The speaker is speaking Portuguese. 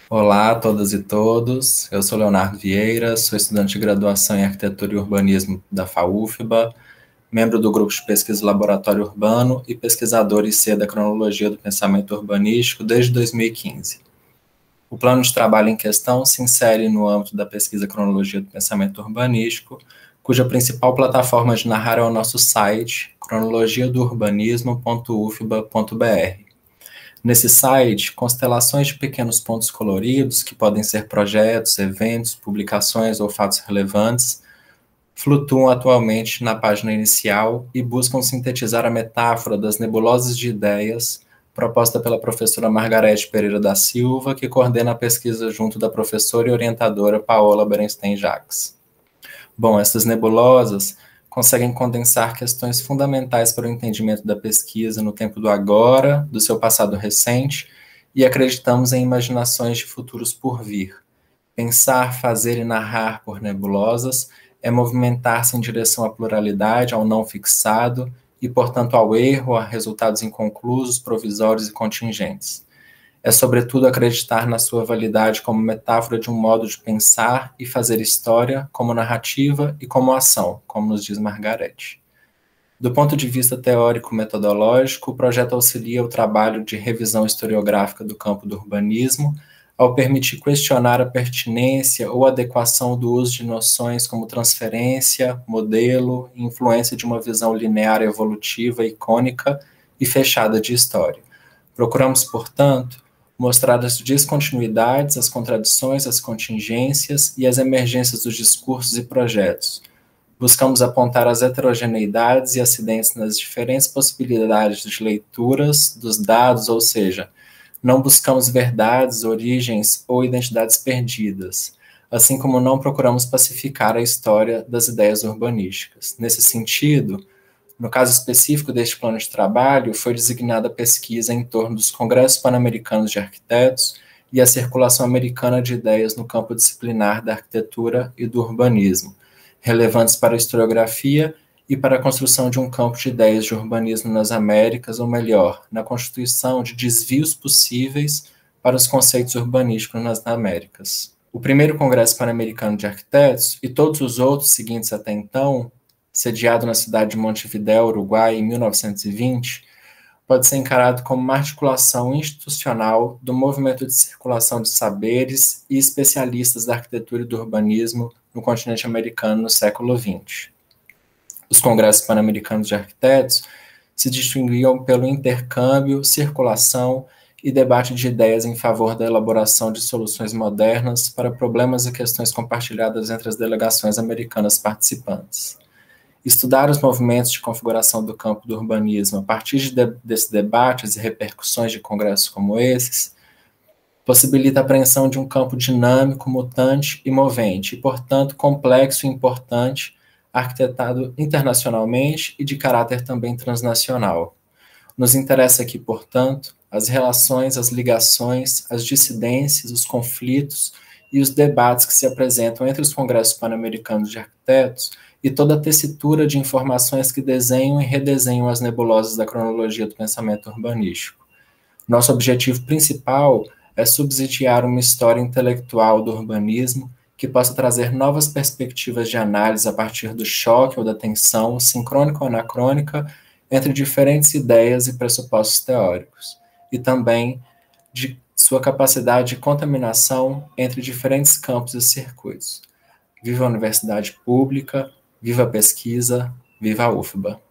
Olá a todas e todos, eu sou Leonardo Vieira, sou estudante de graduação em Arquitetura e Urbanismo da FAUFBA, membro do grupo de pesquisa Laboratório Urbano e pesquisador IC da Cronologia do Pensamento Urbanístico desde 2015. O plano de trabalho em questão se insere no âmbito da pesquisa Cronologia do Pensamento Urbanístico, cuja principal plataforma de narrar é o nosso site, cronologiadourbanismo.ufba.br. Nesse site, constelações de pequenos pontos coloridos, que podem ser projetos, eventos, publicações ou fatos relevantes, flutuam atualmente na página inicial e buscam sintetizar a metáfora das nebulosas de ideias proposta pela professora Margarete Pereira da Silva, que coordena a pesquisa junto da professora e orientadora Paola Berenstein-Jacques. Bom, essas nebulosas conseguem condensar questões fundamentais para o entendimento da pesquisa no tempo do agora, do seu passado recente, e acreditamos em imaginações de futuros por vir. Pensar, fazer e narrar por nebulosas é movimentar-se em direção à pluralidade, ao não fixado, e, portanto, ao erro, a resultados inconclusos, provisórios e contingentes. É, sobretudo, acreditar na sua validade como metáfora de um modo de pensar e fazer história, como narrativa e como ação, como nos diz Margarete. Do ponto de vista teórico-metodológico, o projeto auxilia o trabalho de revisão historiográfica do campo do urbanismo, ao permitir questionar a pertinência ou adequação do uso de noções como transferência, modelo e influência de uma visão linear evolutiva, icônica e fechada de história. Procuramos, portanto, mostrar as descontinuidades, as contradições, as contingências e as emergências dos discursos e projetos. Buscamos apontar as heterogeneidades e acidentes nas diferentes possibilidades de leituras dos dados, ou seja, não buscamos verdades, origens ou identidades perdidas, assim como não procuramos pacificar a história das ideias urbanísticas. Nesse sentido, no caso específico deste plano de trabalho, foi designada a pesquisa em torno dos Congressos Pan-Americanos de Arquitetos e a circulação americana de ideias no campo disciplinar da arquitetura e do urbanismo, relevantes para a historiografia e para a construção de um campo de ideias de urbanismo nas Américas, ou melhor, na constituição de desvios possíveis para os conceitos urbanísticos nas Américas. O primeiro Congresso Pan-Americano de Arquitetos e todos os outros seguintes até então, sediado na cidade de Montevidéu, Uruguai, em 1920, pode ser encarado como uma articulação institucional do movimento de circulação de saberes e especialistas da arquitetura e do urbanismo no continente americano no século XX. Os Congressos Pan-Americanos de Arquitetos se distinguiam pelo intercâmbio, circulação e debate de ideias em favor da elaboração de soluções modernas para problemas e questões compartilhadas entre as delegações americanas participantes. Estudar os movimentos de configuração do campo do urbanismo a partir desses debates e repercussões de congressos como esses possibilita a apreensão de um campo dinâmico, mutante e movente, e, portanto, complexo e importante, arquitetado internacionalmente e de caráter também transnacional. Nos interessa aqui, portanto, as relações, as ligações, as dissidências, os conflitos e os debates que se apresentam entre os Congressos Pan-Americanos de Arquitetos e toda a tessitura de informações que desenham e redesenham as nebulosas da cronologia do pensamento urbanístico. Nosso objetivo principal é subsidiar uma história intelectual do urbanismo que possa trazer novas perspectivas de análise a partir do choque ou da tensão, sincrônica ou anacrônica, entre diferentes ideias e pressupostos teóricos, e também de sua capacidade de contaminação entre diferentes campos e circuitos. Viva a universidade pública, viva a pesquisa, viva a UFBA!